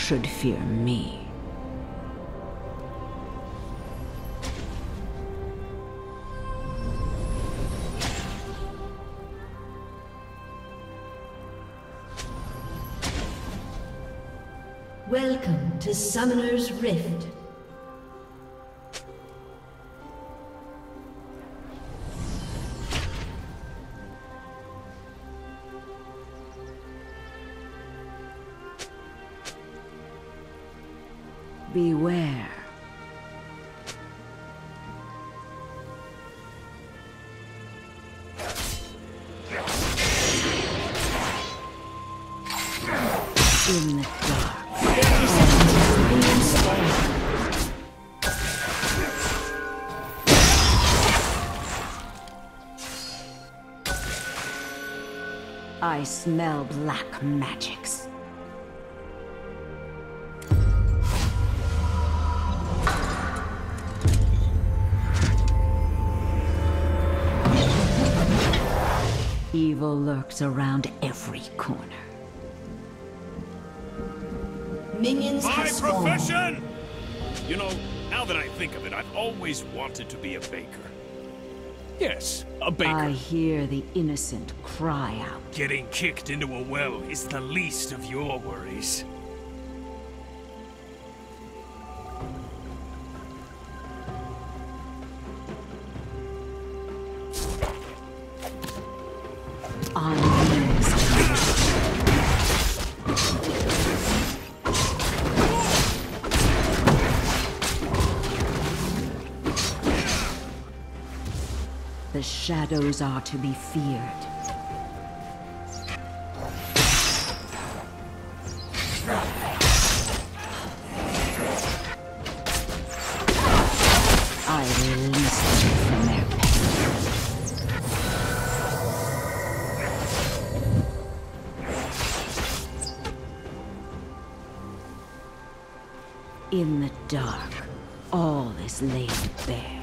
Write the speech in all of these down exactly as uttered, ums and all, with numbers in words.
should fear me. Welcome to Summoner's Rift. Beware. In the dark. I smell black magics. Evil lurks around every corner. Minions My have spawned. profession! You know, now that I think of it, I've always wanted to be a baker. Yes, a baker. I hear the innocent cry out. Getting kicked into a well is the least of your worries. On wings. The shadows are to be feared. I release them from their pain. In the dark, all is laid bare.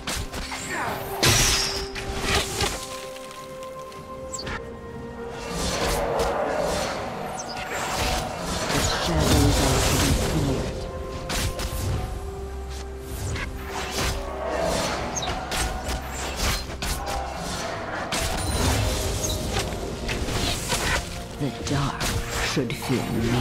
The shadows are to be feared. The dark should fear me.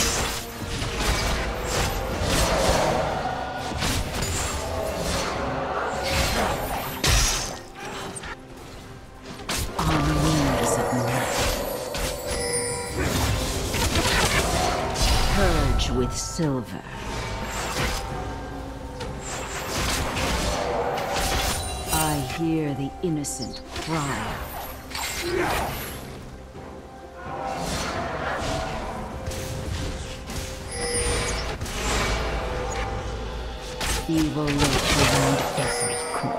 With silver. I hear the innocent cry out. Evil lurks around every corner.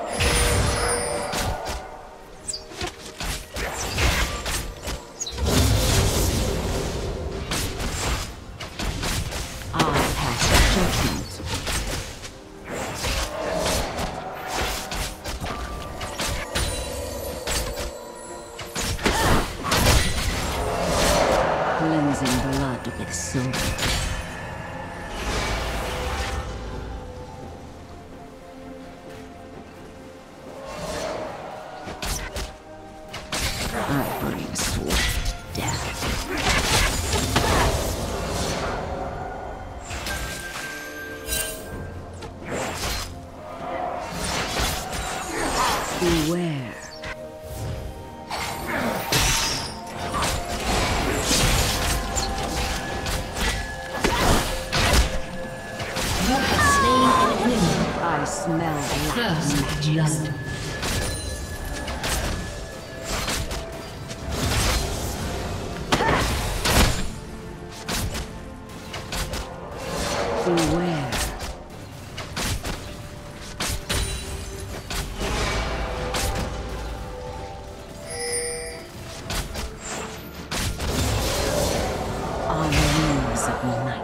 Cleansing blood with silver. I bring swift death. Beware. I smell black magic. Beware. On wings of night.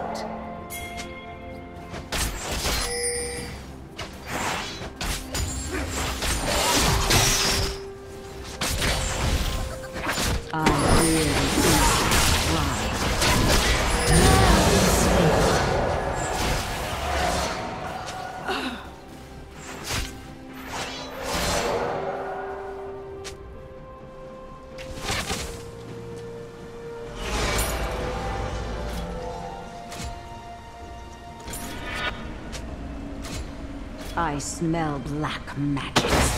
I smell black magics.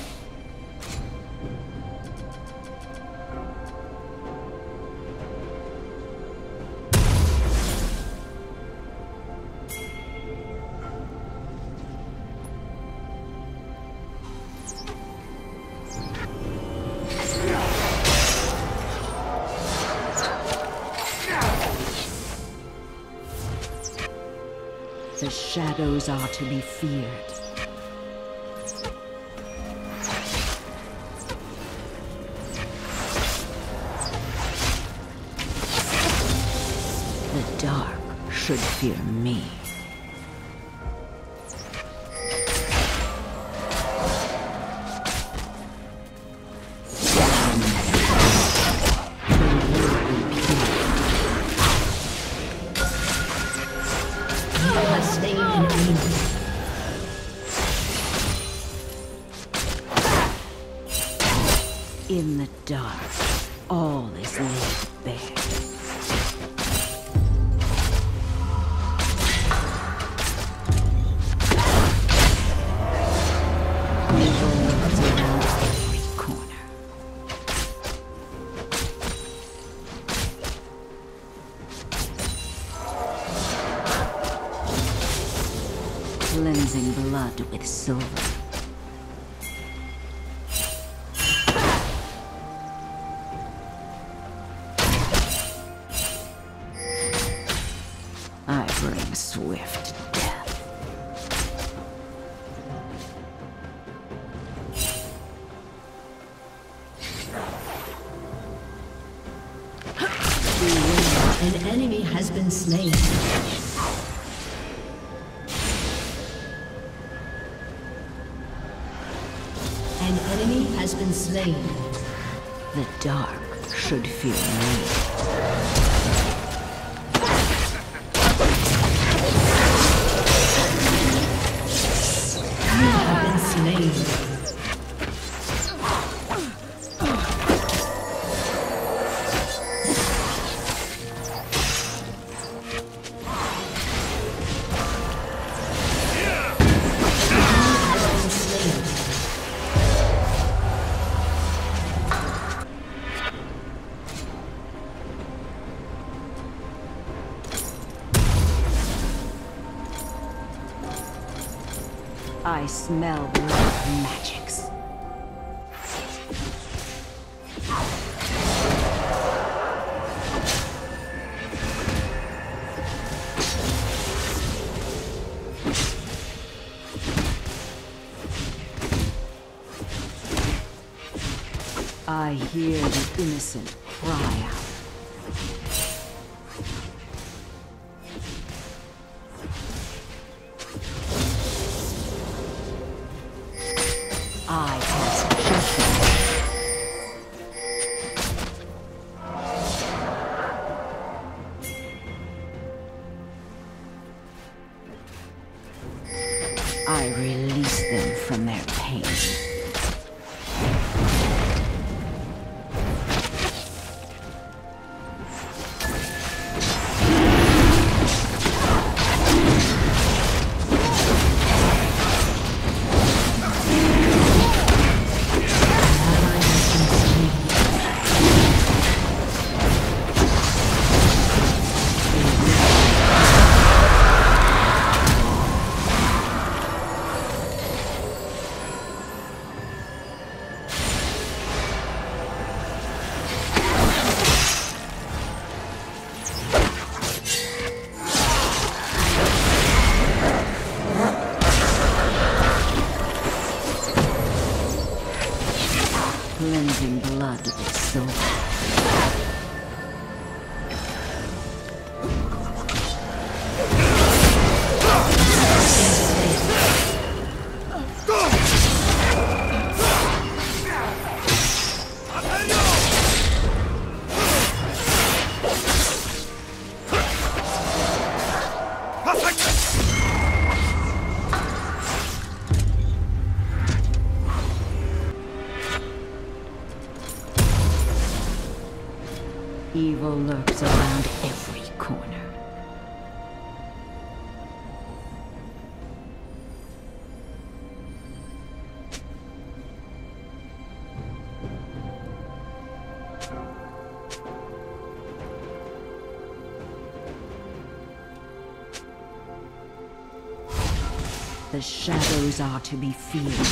The shadows are to be feared. The dark should fear me. In the dark, all is laid bare. Evil lurks around every corner. Cleansing blood with silver. I bring swift death. An enemy has been slain. An enemy has been slain. The dark should fear me. I smell black magics. I hear the innocent cry out. I cast judgment. I release them from their pain. Cleansing blood with silver. Evil lurks around every corner. The shadows are to be feared.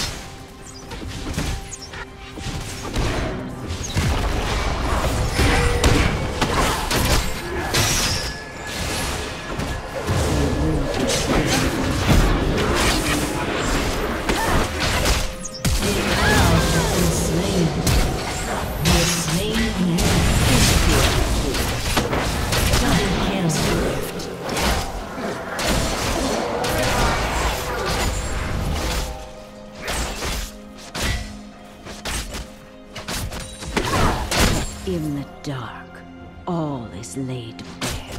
In the dark, all is laid bare.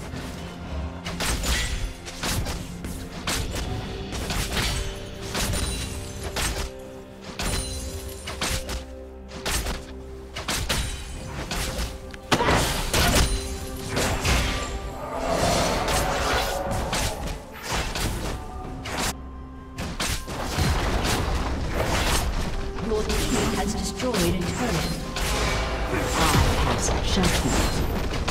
Your team has destroyed a turret. Judgment.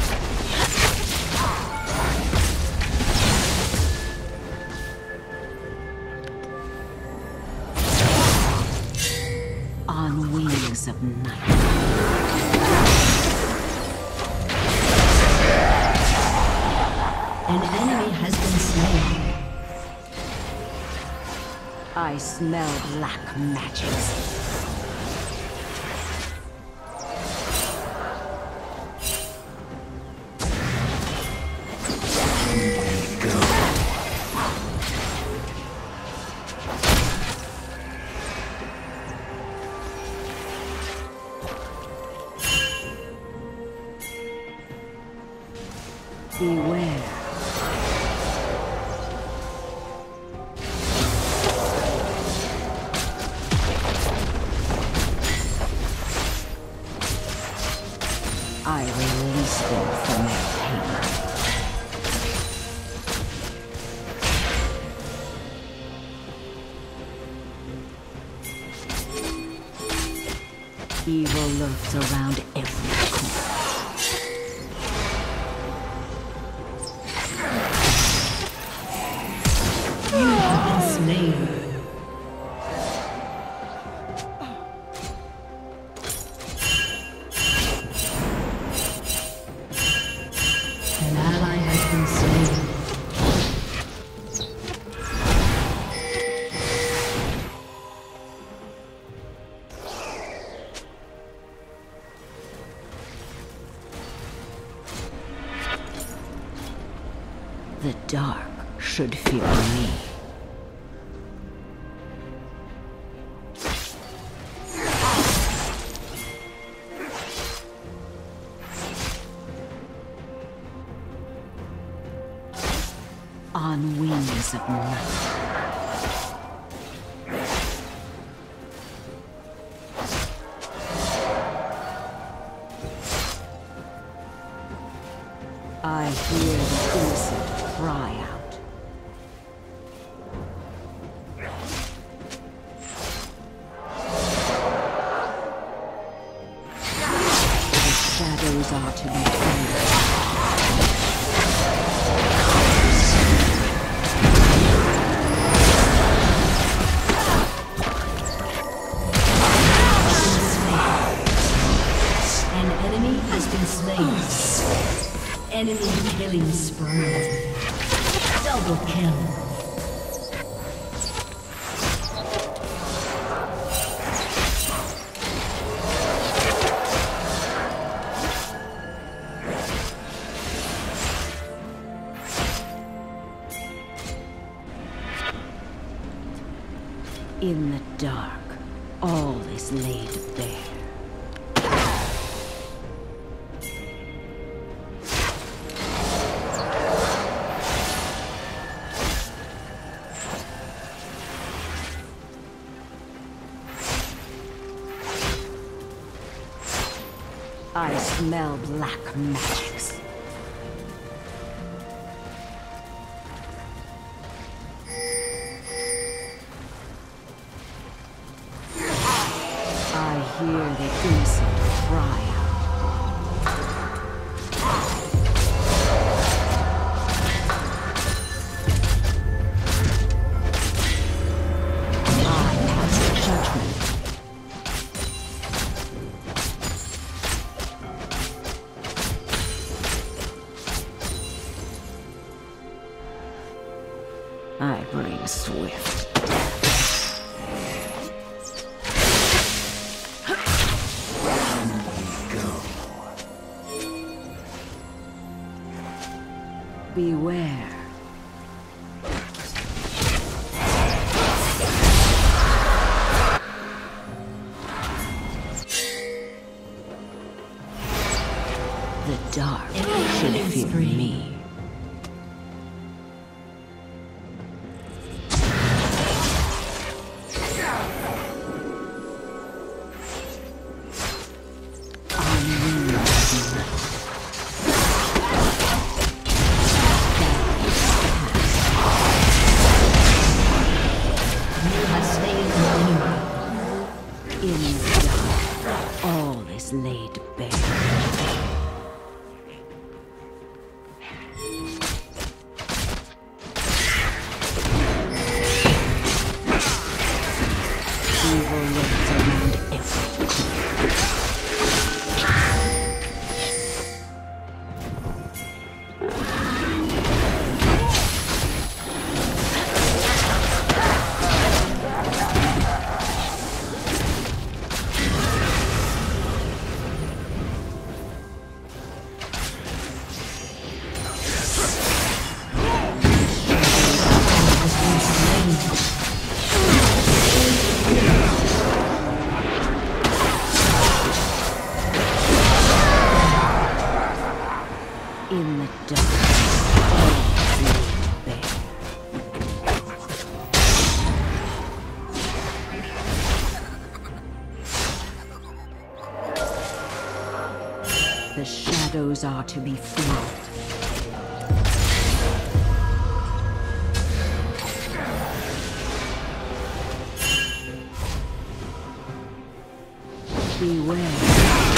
On wings of night. An enemy has been slain. I smell black magics. Beware. I release them from their pain. Evil lurks around every corner. Slain. An ally has been slain. The dark should fear me. On wings of night. I hear the innocent cry out. The shadows are to be feared. Enemy killing spree. Double kill. In the dark, all is laid bare. I smell black magics. I hear the innocent cry out. Beware. The dark should fear me. Laid bare. Evil lurks around every corner. In the dark, all laid bare. The shadows are to be feared. Beware.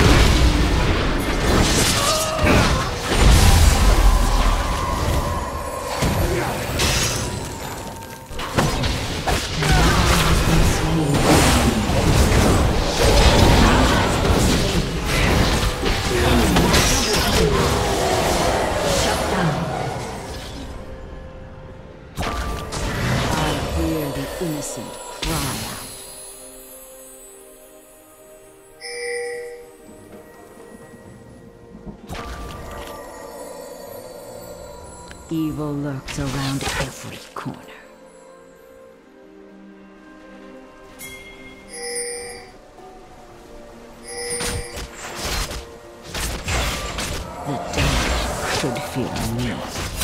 Innocent cry out. Evil lurks around every corner. The dark should fear me.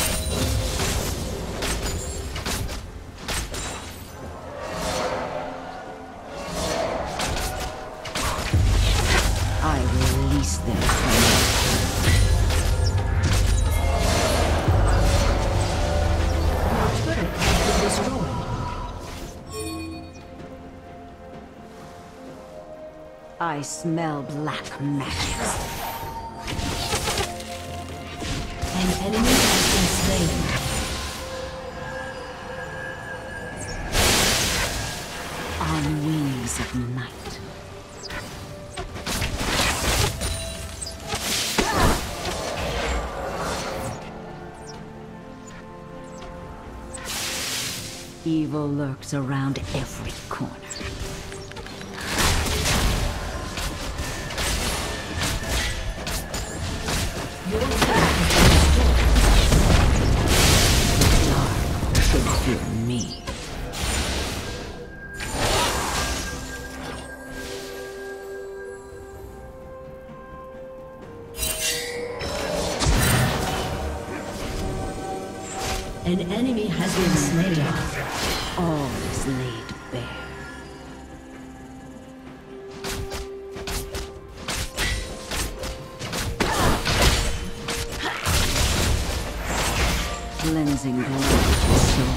I will release them from Your turret has been destroyed. I smell black magic. An enemy has been slain. On wings of night. Evil lurks around every corner. Your turret has been destroyed. Dark should fear me. An enemy has been slain. All is laid bare. Cleansing glory to soul.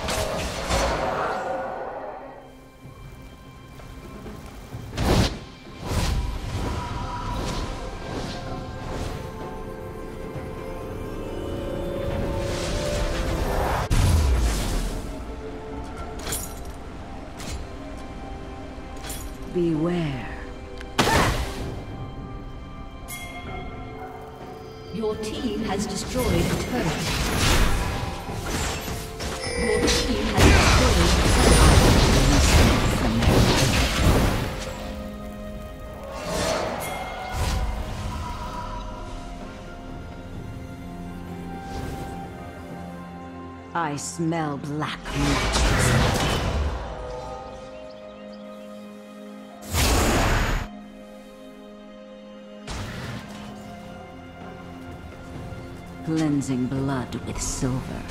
Beware. Your team has destroyed a turret. Your team has destroyed a I smell black magic. Cleansing blood with silver.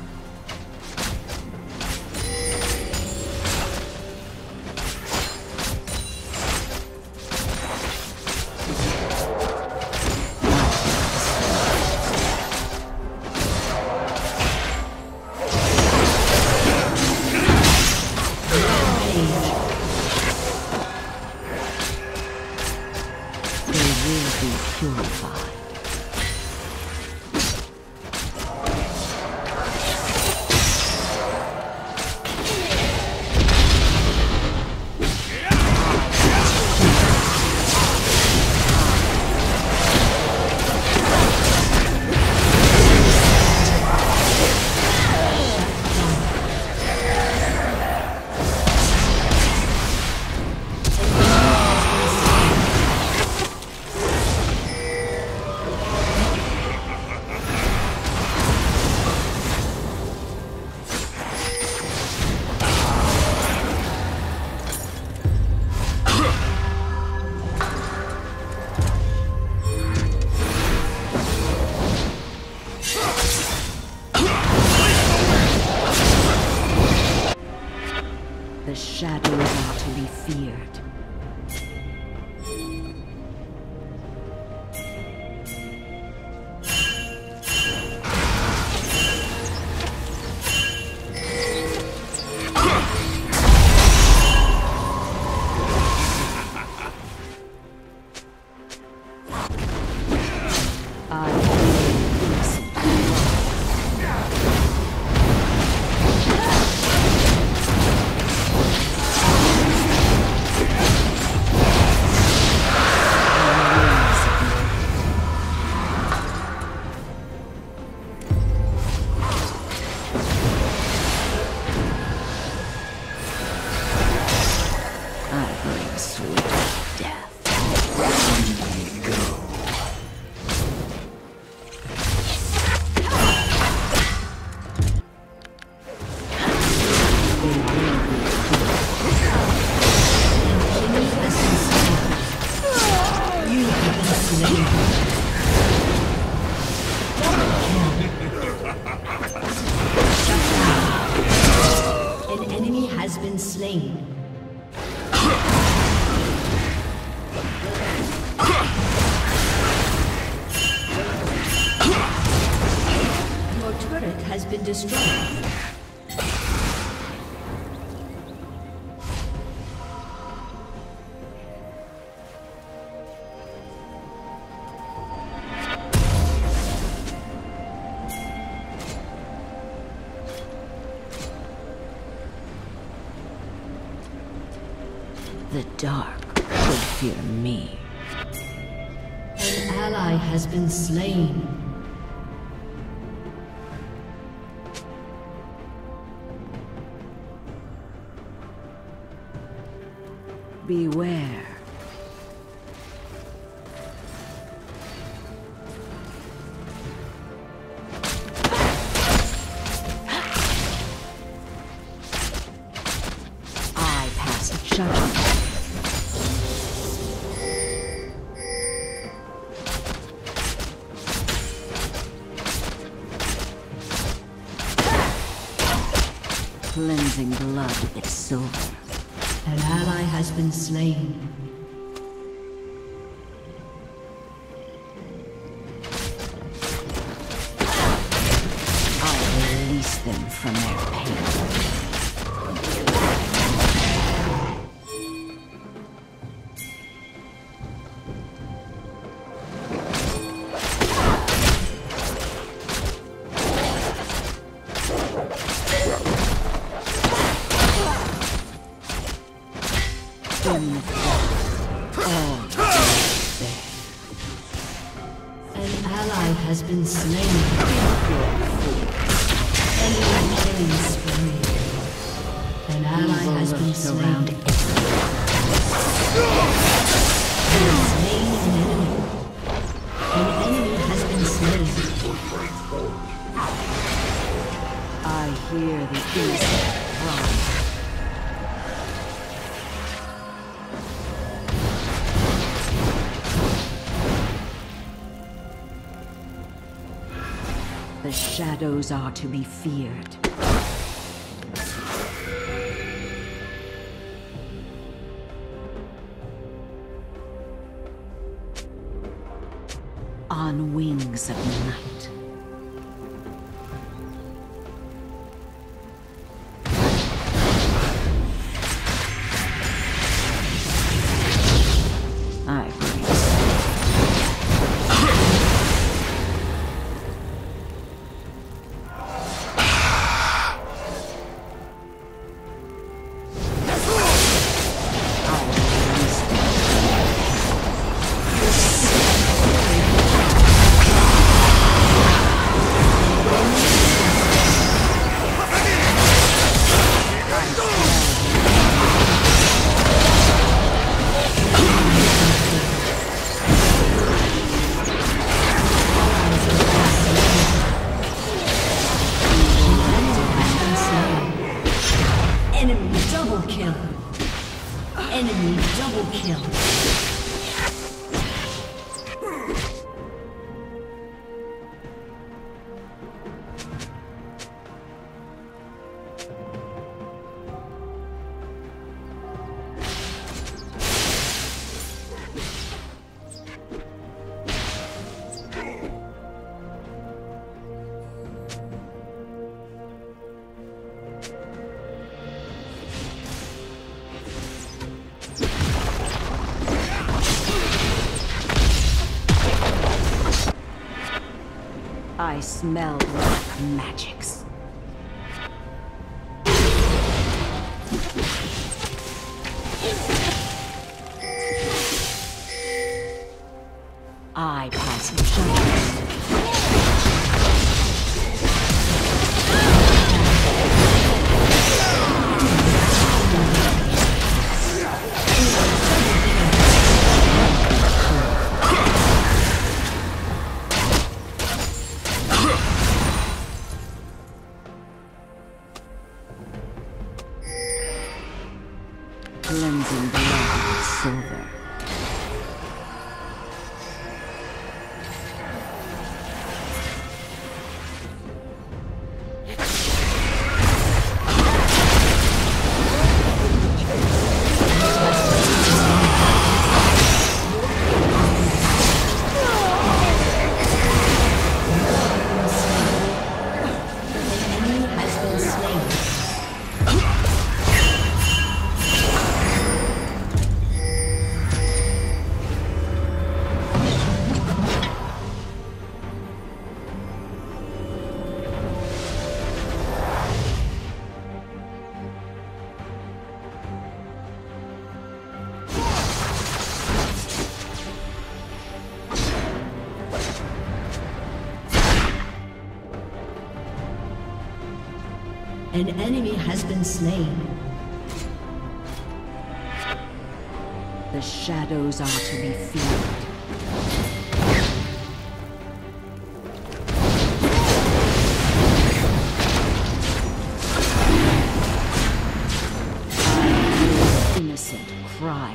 The shadows are to be feared. Has been destroyed. The dark should fear me. An ally has been slain. Beware. I pass a judgment. Cleansing blood with silver. An ally has been slain. I'll release them from their pain. An ally has been slain. Enemy killing spree. An ally has been slain. He has slain an enemy. An enemy has been slain. I hear the innocent cry. The shadows are to be feared. On wings of night. I I smell black magics. I pass judgment. Cleansing blood with silver. An enemy has been slain. The shadows are to be feared. I hear innocent cry.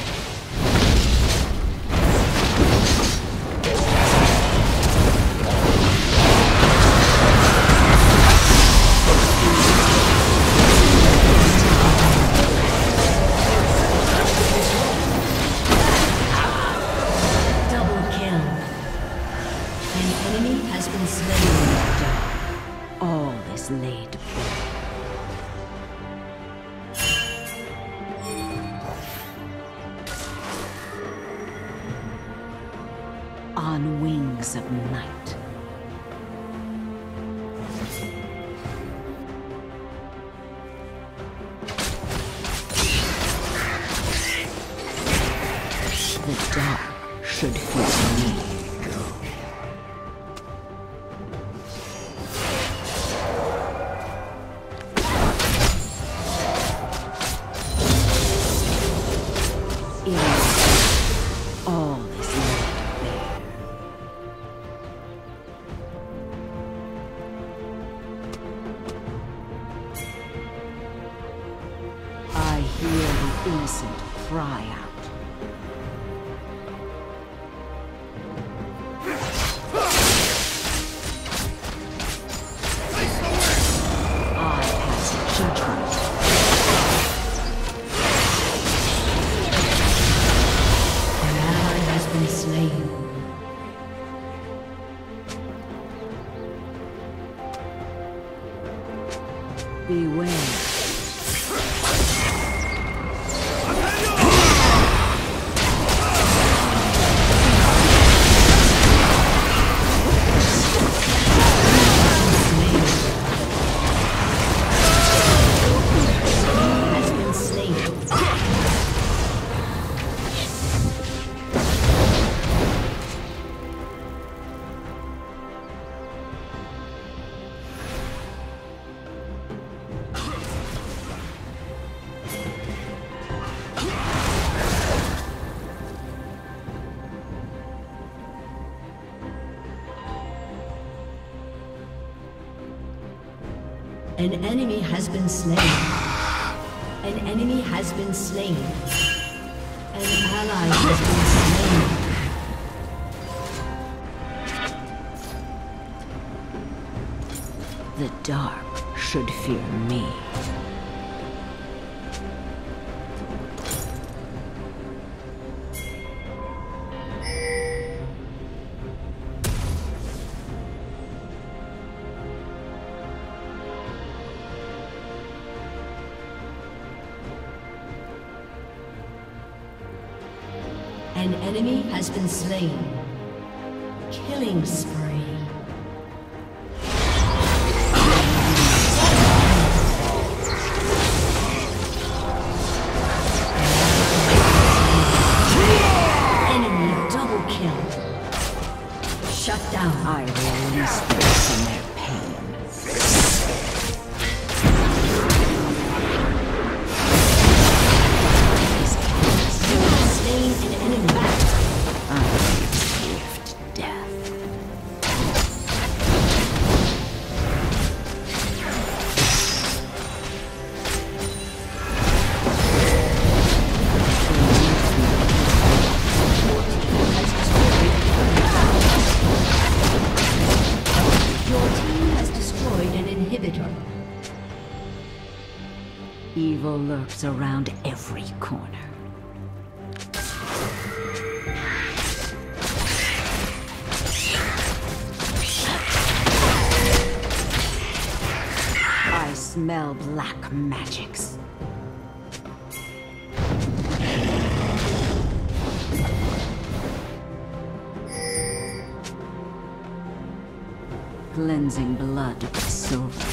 All is laid bare. On wings of night. The dark should fear me. All is laid bare. innocent cry out. Beware. An enemy has been slain. An enemy has been slain. An ally has been slain. The dark should fear me. An enemy has been slain. Killing spree. Enemy double kill. Shut down. I release them from their pain. Evil lurks around every corner. I smell black magics. Cleansing blood with silver.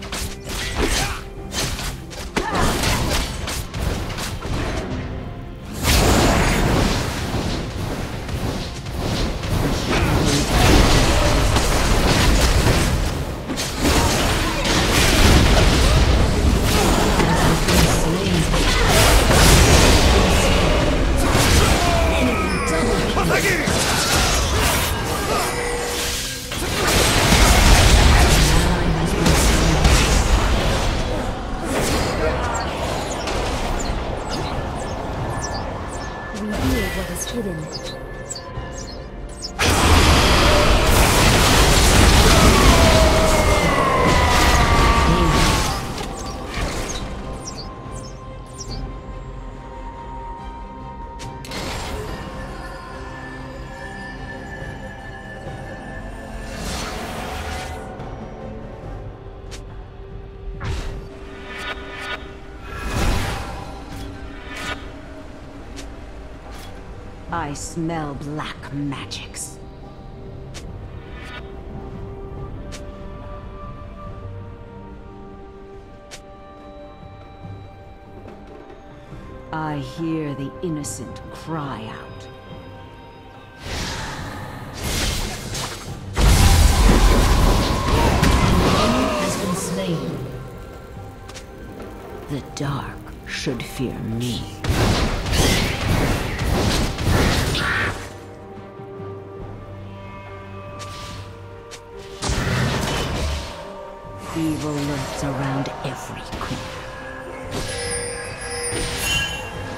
What is hidden? I smell black magics. I hear the innocent cry out. An enemy has been slain. The dark should fear me. Evil lurks around every corner.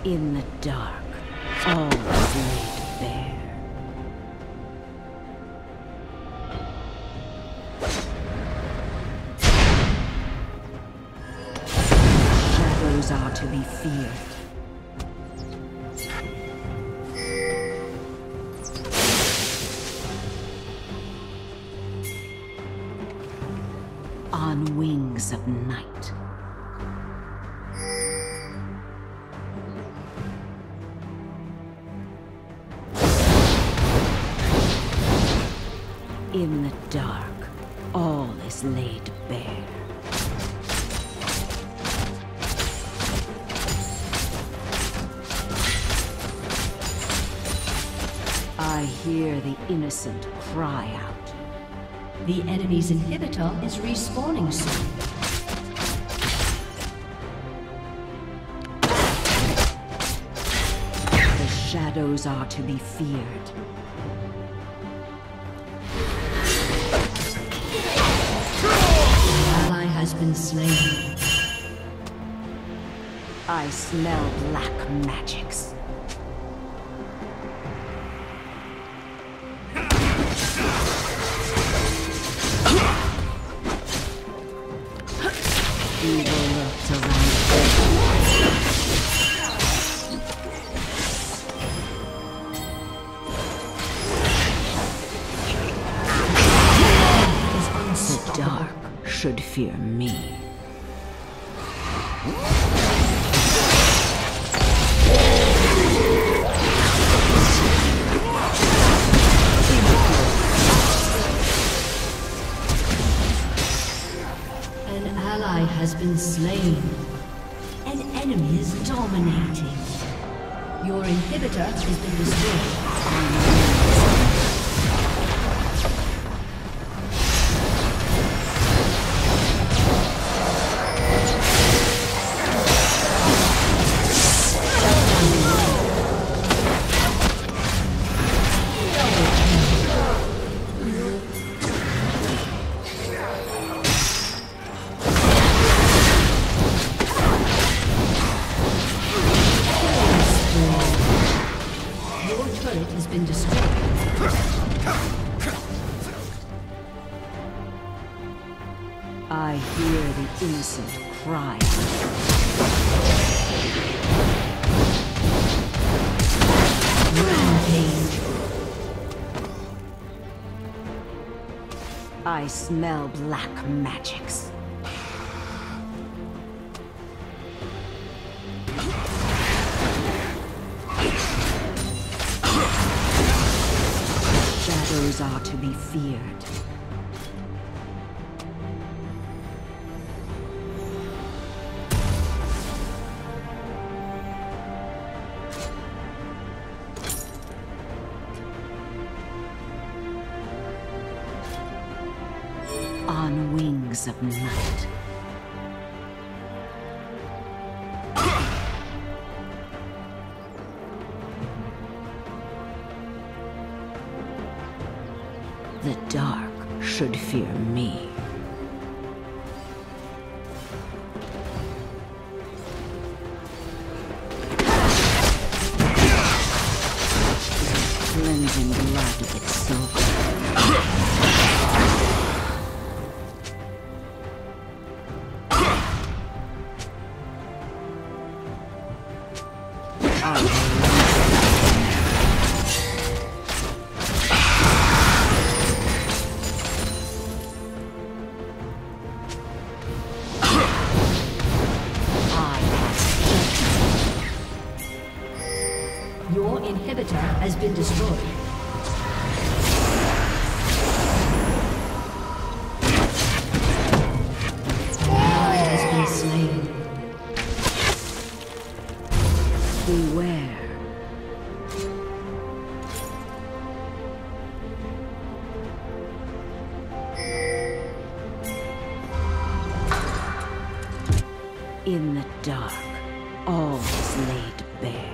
In the dark, all is laid bare. Shadows are to be feared. On wings of night. In the dark, all is laid bare. I hear the innocent cry out. The enemy's inhibitor is respawning soon. The shadows are to be feared. An ally has been slain. I smell black magics. Evil lurks around. The dark should fear me. An ally has been slain. An enemy is dominating. Your inhibitor has been destroyed. Has been destroyed. I hear the innocent cry. Rampage. I smell black magics. Shadows are to be feared. On wings of night. The dark should fear me. Cleansing blood with silver. Your inhibitor has been destroyed. Ally has been slain. Beware. In the dark, all is laid bare.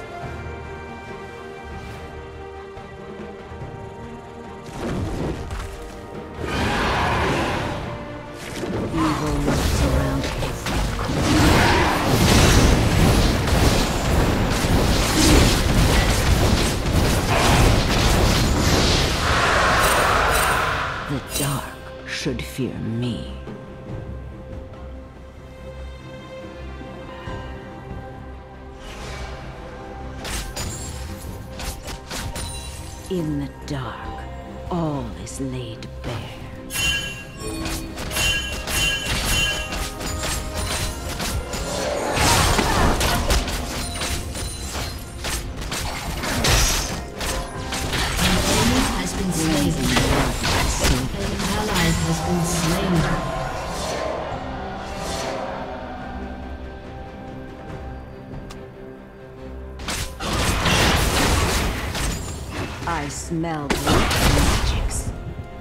Evil lurks around every corner. should fear me. In the dark, all is laid bare. I smell black magics.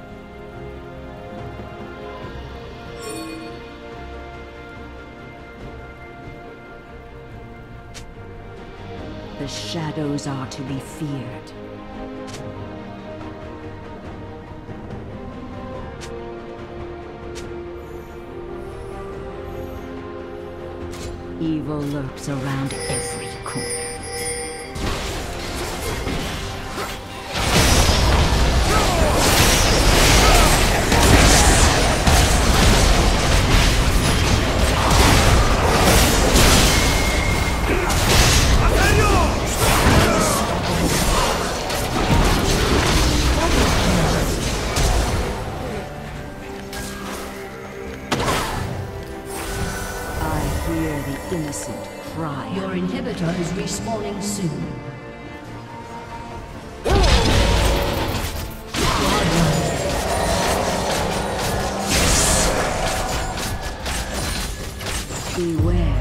The shadows are to be feared. Evil lurks around every corner. Innocent cry. Your inhibitor is respawning soon. Beware.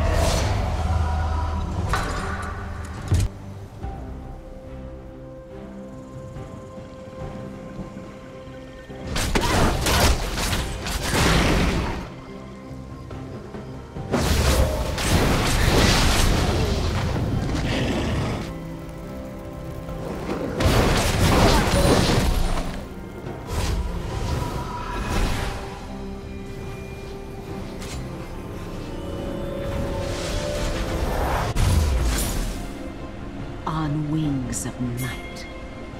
On wings of night.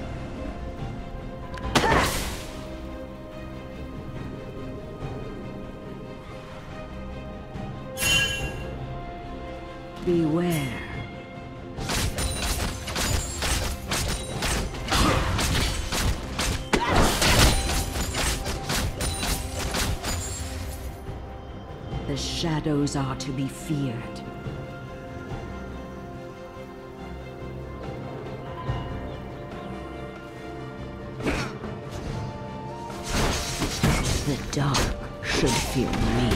Beware. The shadows are to be feared. The dark should fear me.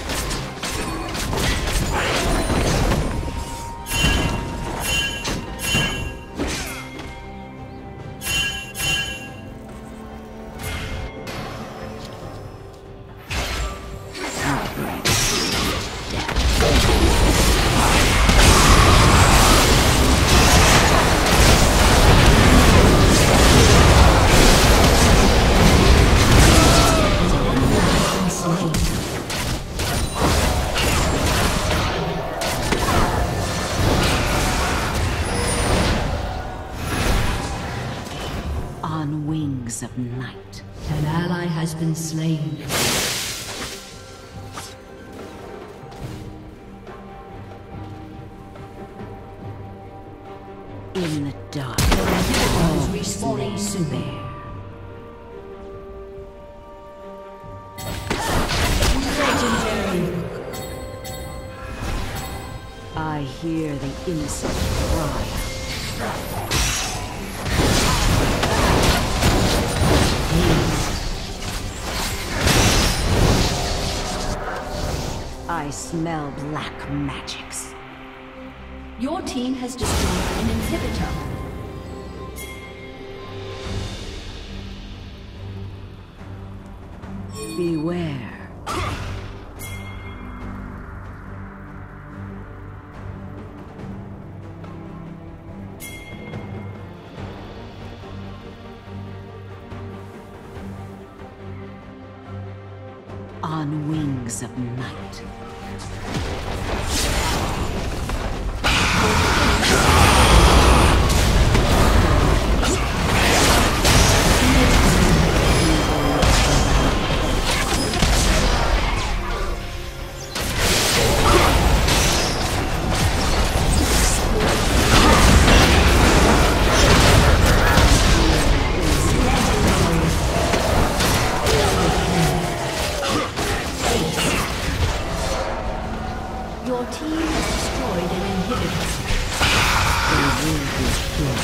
On wings of night. An ally has been slain. In the dark, All is respawning soon. bare. Legendary. I hear the innocent cry. I smell black magics. Your team has destroyed an inhibitor. Beware. On wings of night. inhibitor. They will be killed.